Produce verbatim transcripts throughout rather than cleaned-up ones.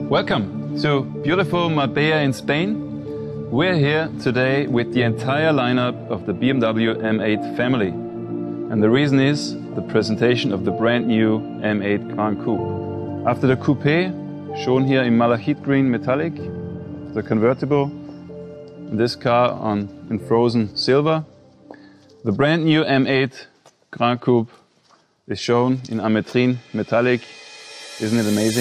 Welcome to beautiful Marbella in Spain. We're here today with the entire lineup of the B M W M eight family. And the reason is the presentation of the brand new M eight Gran Coupe. After the Coupe, shown here in malachite green metallic, the convertible, and this car on, in frozen silver, the brand new M eight Gran Coupe is shown in ametrine metallic. Isn't it amazing?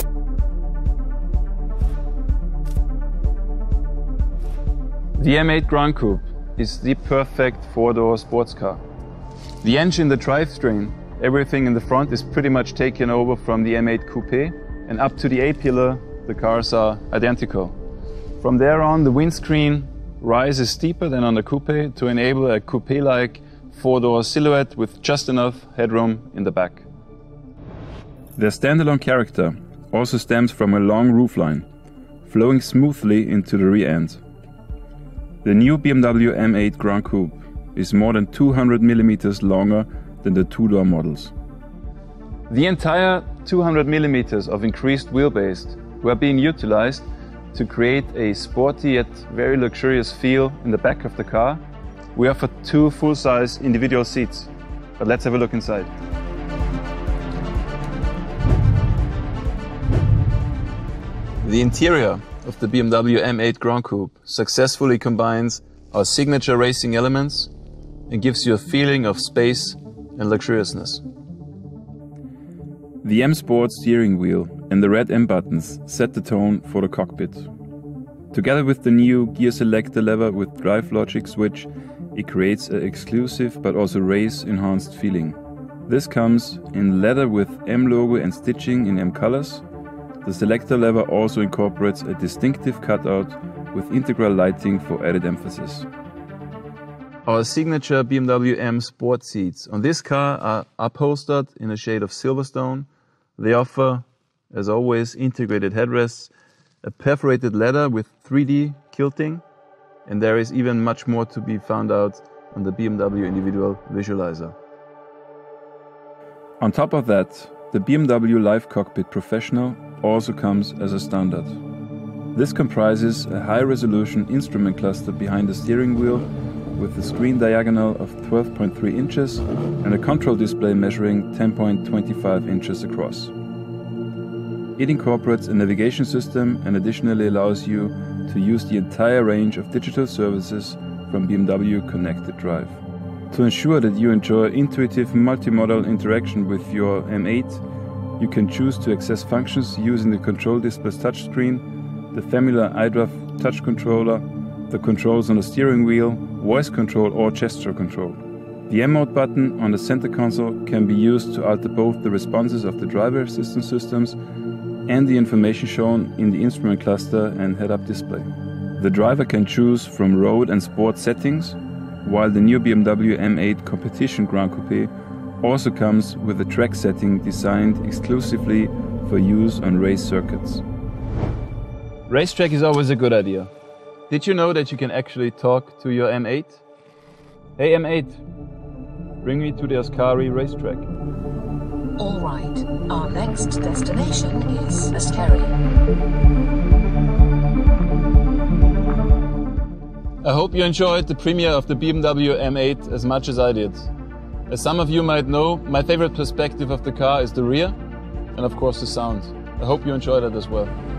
The M eight Gran Coupe is the perfect four-door sports car. The engine, the drivetrain, everything in the front is pretty much taken over from the M eight Coupe, and up to the A-pillar the cars are identical. From there on, the windscreen rises steeper than on the Coupe to enable a coupe-like four-door silhouette with just enough headroom in the back. Their standalone character also stems from a long roofline, flowing smoothly into the rear end. The new B M W M eight Gran Coupe is more than two hundred millimeters longer than the two-door models. The entire two hundred millimeters of increased wheelbase were being utilized to create a sporty yet very luxurious feel in the back of the car. We offer two full-size individual seats, but let's have a look inside. The interior of the B M W M eight Gran Coupe successfully combines our signature racing elements and gives you a feeling of space and luxuriousness. The M Sport steering wheel and the red M buttons set the tone for the cockpit. Together with the new gear selector lever with drive logic switch, it creates an exclusive but also race-enhanced feeling. This comes in leather with M logo and stitching in M colors. The selector lever also incorporates a distinctive cutout with integral lighting for added emphasis. Our signature B M W M Sport seats on this car are upholstered in a shade of Silverstone. They offer, as always, integrated headrests, a perforated leather with three D quilting, and there is even much more to be found out on the B M W individual visualizer. On top of that, the B M W Live Cockpit Professional also comes as a standard. This comprises a high-resolution instrument cluster behind the steering wheel with a screen diagonal of twelve point three inches and a control display measuring ten point two five inches across. It incorporates a navigation system and additionally allows you to use the entire range of digital services from B M W Connected Drive. To ensure that you enjoy intuitive multimodal interaction with your M eight, you can choose to access functions using the Control Display's touchscreen, the familiar iDrive touch controller, the controls on the steering wheel, voice control or gesture control. The M Mode button on the center console can be used to alter both the responses of the driver assistance systems and the information shown in the instrument cluster and head-up display. The driver can choose from road and sport settings, while the new B M W M eight Competition Gran Coupe also comes with a track setting designed exclusively for use on race circuits. Racetrack is always a good idea. Did you know that you can actually talk to your M eight? Hey M eight, bring me to the Ascari racetrack. All right, our next destination is Ascari. I hope you enjoyed the premiere of the B M W M eight as much as I did. As some of you might know, my favorite perspective of the car is the rear and of course the sound. I hope you enjoyed it as well.